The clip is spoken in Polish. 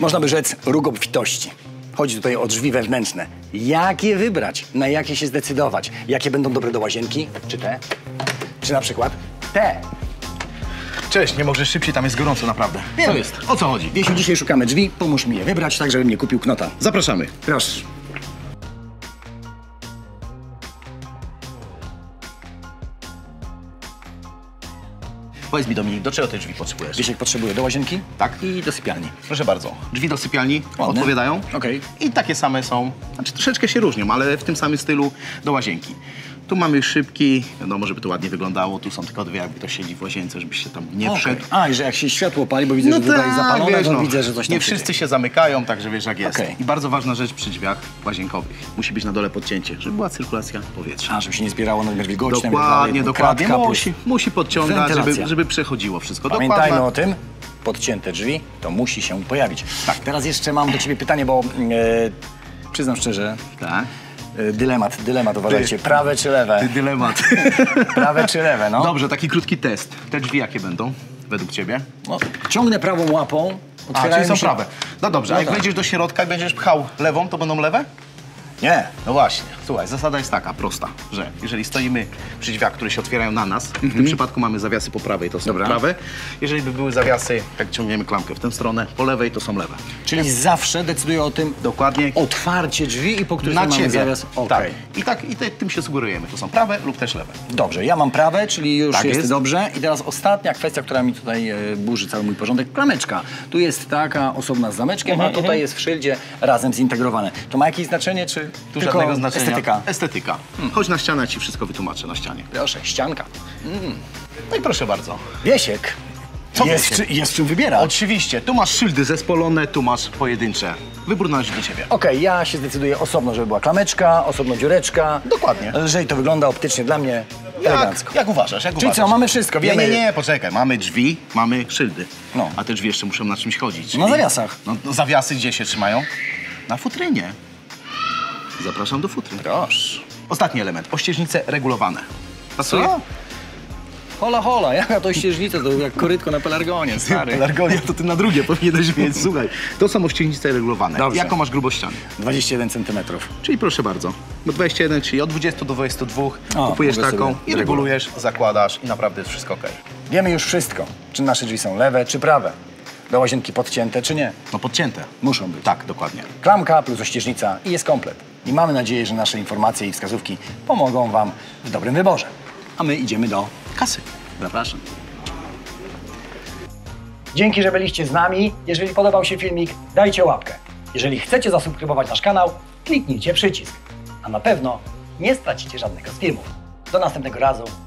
Można by rzec róg obfitości. Chodzi tutaj o drzwi wewnętrzne. Jak je wybrać? Na jakie się zdecydować? Jakie będą dobre do łazienki? Czy te? Czy na przykład te? Cześć, nie możesz szybciej, tam jest gorąco naprawdę. Co jest? O co chodzi? Wiesiu, dzisiaj szukamy drzwi. Pomóż mi je wybrać, tak żebym nie kupił knota. Zapraszamy. Proszę. Powiedz mi, Dominik, do czego te drzwi potrzebujesz? Wiesiek potrzebuje do łazienki? Tak. I do sypialni. Proszę bardzo. Drzwi do sypialni Ładne. odpowiadają. Okej. I takie same są, znaczy troszeczkę się różnią, ale w tym samym stylu do łazienki. Tu mamy szybki, wiadomo, żeby to ładnie wyglądało. Tu są tylko dwie, jakby ktoś siedzi w łazience, żebyś się tam nie wszedł. A, i że jak się światło pali, bo widzę, że tutaj zapalone, wiesz, to widzę, że coś tam nie wszyscy się zamykają, także wiesz jak jest. Okej. I bardzo ważna rzecz przy drzwiach łazienkowych. Musi być na dole podcięcie, żeby była cyrkulacja powietrza. A, żeby się nie zbierało nadmiar wilgoci. Dokładnie. Kratka plus Musi podciągać, wentylacja. żeby przechodziło wszystko. Pamiętajmy Dokładna- o tym, podcięte drzwi, to musi się pojawić. Tak, teraz jeszcze mam do ciebie pytanie, bo przyznam szczerze, Tak. dylemat, uważajcie, prawe czy lewe? Dylemat. Prawe czy lewe, no. Dobrze, taki krótki test. Te drzwi jakie będą według ciebie? No, ciągnę prawą łapą, A, otwierają czyli są mi się... prawe. No dobrze, No a jak tak. wejdziesz do środka i będziesz pchał lewą, to będą lewe? Nie. No właśnie. Słuchaj, zasada jest taka, prosta, że jeżeli stoimy przy drzwiach, które się otwierają na nas, w tym przypadku mamy zawiasy po prawej, to są Dobra. prawe. Jeżeli by były zawiasy, jak ciągniemy klamkę w tę stronę, po lewej, to są lewe. Czyli zawsze decyduję o tym Dokładnie. otwarcie drzwi i po których Na mamy ciebie. zawias. Okej. Tak. I tym się sugerujemy. To są prawe lub też lewe. Dobrze, ja mam prawe, czyli już Tak jest, jest. dobrze. I teraz ostatnia kwestia, która mi tutaj burzy cały mój porządek. Klameczka. Tu jest taka osobna z zameczkiem, a tutaj jest w szyldzie razem zintegrowane. To ma jakieś znaczenie, czy Tu tylko żadnego znaczenia. estetyka? Estetyka. Chodź na ścianę, ja ci wszystko wytłumaczę na ścianie. Proszę, ścianka. No i proszę bardzo. Wiesiek. Co Jest, Wiesiek? jest czym wybierać. Oczywiście, tu masz szyldy zespolone, tu masz pojedyncze. Wybór należy do ciebie. Okej, ja się zdecyduję osobno, żeby była klameczka, osobno dziureczka. Dokładnie. Lżej to wygląda optycznie dla mnie elegancko. Jak uważasz? Czyli co, mamy wszystko, wiemy... Nie, poczekaj. Mamy drzwi, mamy szyldy. No. A te drzwi jeszcze muszą na czymś chodzić. Na zawiasach. No, zawiasy gdzie się trzymają? Na futrynie. Zapraszam do futry. Proszę. Ostatni element. Ościeżnice regulowane. Pasuje? Co? Hola, jaka to ścieżnica, to jak korytko na pelargonie, stary. Pelargonia to ty na drugie powinieneś mieć. Słuchaj, to są ościeżnice regulowane. Dobrze. Jaką masz grubość ściany? 21 cm. Czyli proszę bardzo, bo 21, czyli od 20 do 22 O, kupujesz mogę taką sobie i regulujesz, zakładasz i naprawdę jest wszystko okej. Wiemy już wszystko, czy nasze drzwi są lewe, czy prawe. Do łazienki podcięte, czy nie. No podcięte. Muszą być. Tak, dokładnie. Klamka plus ościeżnica i jest komplet. I mamy nadzieję, że nasze informacje i wskazówki pomogą wam w dobrym wyborze. A my idziemy do Kasy. Zapraszam. Dzięki, że byliście z nami. Jeżeli podobał się filmik, dajcie łapkę. Jeżeli chcecie zasubskrybować nasz kanał, kliknijcie przycisk. A na pewno nie stracicie żadnego z filmów. Do następnego razu.